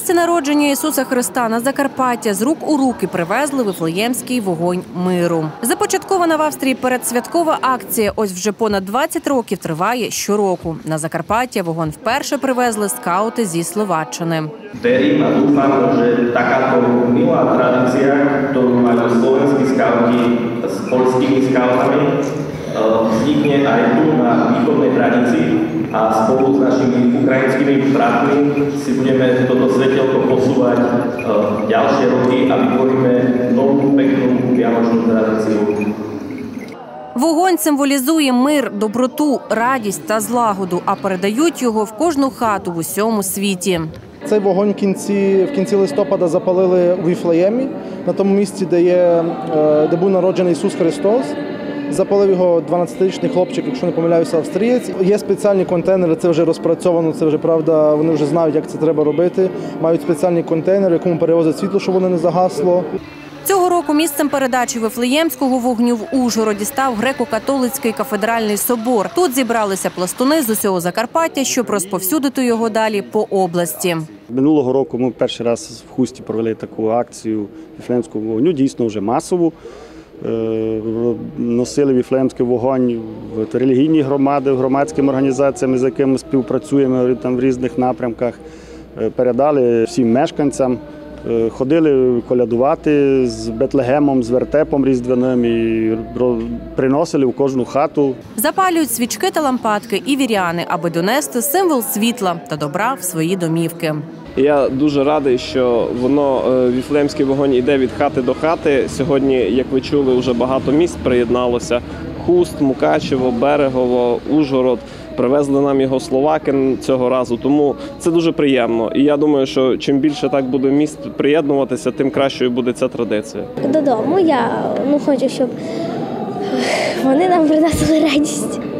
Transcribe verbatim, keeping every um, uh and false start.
місце народження Ісуса Христа на Закарпаття з рук у руки привезли Вифлеємський вогонь миру. Започаткована в Австрії передсвяткова акція ось вже понад двадцять років триває щороку. На Закарпаття вогонь вперше привезли скаути зі Словаччини. Verím a dúfam, že takáto milá tradícia, ktorú majú slovenskí skauti s poľskými skautami, vznikne aj tu na východnej hranici a spolu s našimi ukrajinskými bratmi si budeme toto svetelko posúvať ďalšie roky a vytvoríme novú peknú vianočnú tradíciu. Вогонь символізує мир, доброту, радість та злагоду, а передають його в кожну хату в усьому світі. Цей вогонь в кінці, в кінці листопада запалили у Віфлеємі, на тому місці, де, є, де був народжений Ісус Христос. Запалив його дванадцятирічний хлопчик, якщо не помиляюся, австрієць. Є спеціальні контейнери, це вже розпрацьовано, це вже правда, вони вже знають, як це треба робити. Мають спеціальні контейнери, якому перевозять світло, щоб воно не загасло. Цього року місцем передачі Вифлеємського вогню в Ужгороді став греко-католицький кафедральний собор. Тут зібралися пластуни з усього Закарпаття, щоб розповсюдити його далі по області. Минулого року ми перший раз в Хусті провели таку акцію Вифлеємського вогню, дійсно вже масову. Носили Вифлеємський вогонь в релігійні громади, громадськими організаціями, з якими співпрацюємо там в різних напрямках. Передали всім мешканцям. Ходили колядувати з Бетлегемом, з вертепом різдвяним і приносили в кожну хату. Запалюють свічки та лампадки і віряни, аби донести символ світла та добра в свої домівки. Я дуже радий, що воно, Віфлеємський вогонь, йде від хати до хати. Сьогодні, як ви чули, вже багато міст приєдналося. Хуст, Мукачево, Берегово, Ужгород. Привезли нам його словаки цього разу, тому це дуже приємно. І я думаю, що чим більше так буде міст приєднуватися, тим кращою буде ця традиція. Додому я ну, хочу, щоб вони нам принесли радість.